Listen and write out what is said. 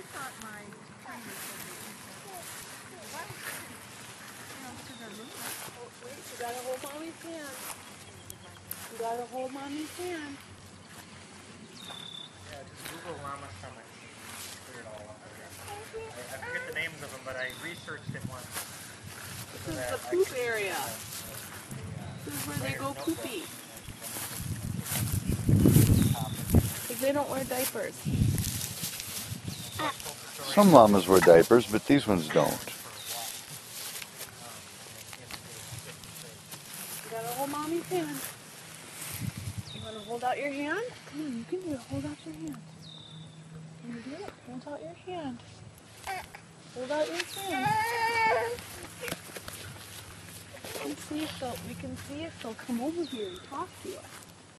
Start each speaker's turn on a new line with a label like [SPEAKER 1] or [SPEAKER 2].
[SPEAKER 1] thought my trainer said that what? Because they're little.
[SPEAKER 2] Oh, wait, you gotta hold mommy's hand. You gotta hold mommy's hand.
[SPEAKER 3] Yeah, just Google llama stomach. Clear it all up there. I forget the names of them, but I researched it once.
[SPEAKER 2] This is the poop area. This is where they go poopy. Because they don't wear diapers.
[SPEAKER 4] Some llamas wear diapers, but these ones don't.
[SPEAKER 2] You gotta hold mommy's hand. You wanna hold out your hand? Come on, you can do it. Hold out your hand. Can you do it? Hold out your hand. Hold out your hand. We can see if they'll come over here and talk to us.